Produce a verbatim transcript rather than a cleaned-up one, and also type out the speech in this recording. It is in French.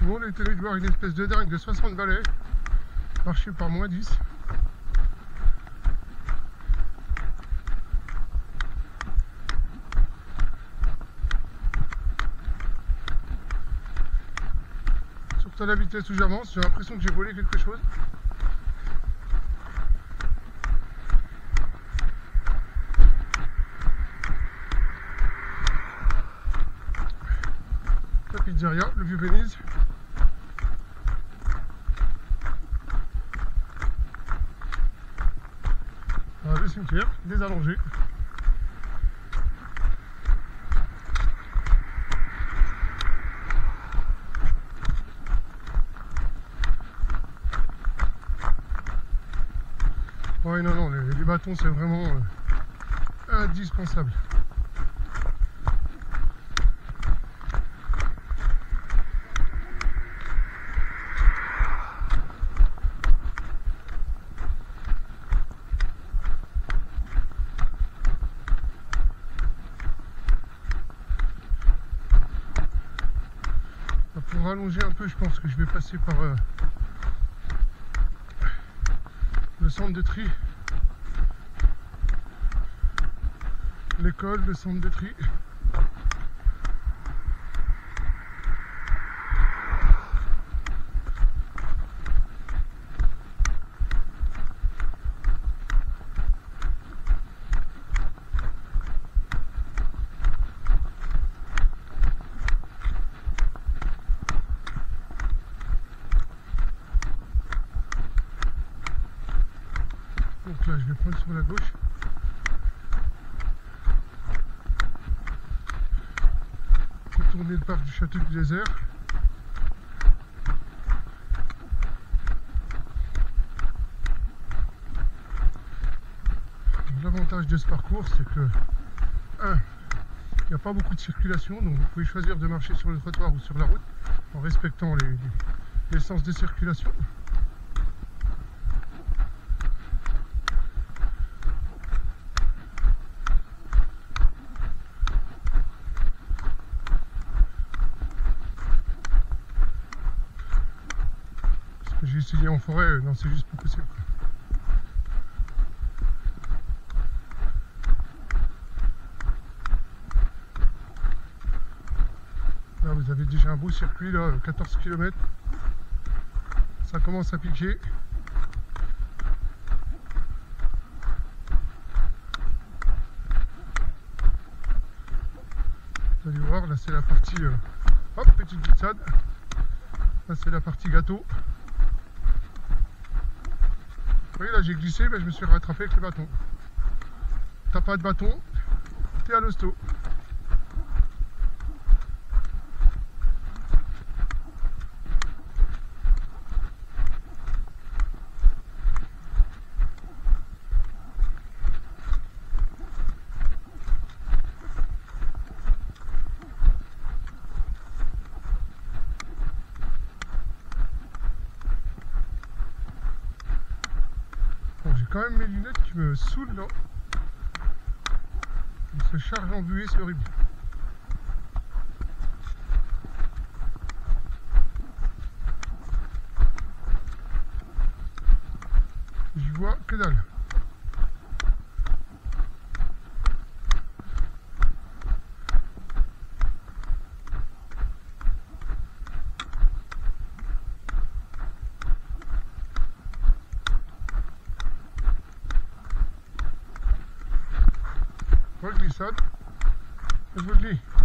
Tout le monde est étonné de voir une espèce de dingue de soixante balais marcher par moins dix. Surtout à la vitesse où j'avance, j'ai l'impression que j'ai volé quelque chose. La pizzeria, le vieux Venise. Ah, le cimetière, des allongés. Ouais, non, non, les, les bâtons, c'est vraiment euh, indispensable. Pour rallonger un peu, je pense que je vais passer par euh, le centre de tri, l'école, le centre de tri. Donc là, je vais prendre sur la gauche. Retourner le parc du Château du Désert. L'avantage de ce parcours, c'est que un, il n'y a pas beaucoup de circulation, donc vous pouvez choisir de marcher sur le trottoir ou sur la route en respectant les, les, les sens de circulation. J'ai essayé en forêt, non, c'est juste pas possible. Là, vous avez déjà un beau circuit, là, quatorze kilomètres. Ça commence à piquer. Vous allez voir, là, c'est la partie... Euh, hop, petite glissade. Là, c'est la partie gâteau. Vous voyez, là j'ai glissé, mais je me suis rattrapé avec le bâton. T'as pas de bâton, t'es à l'hosto. J'ai quand même mes lunettes qui me saoulent là. Ils se chargent en buée, c'est horrible. J'y vois que dalle. Glissade, je vous le dis.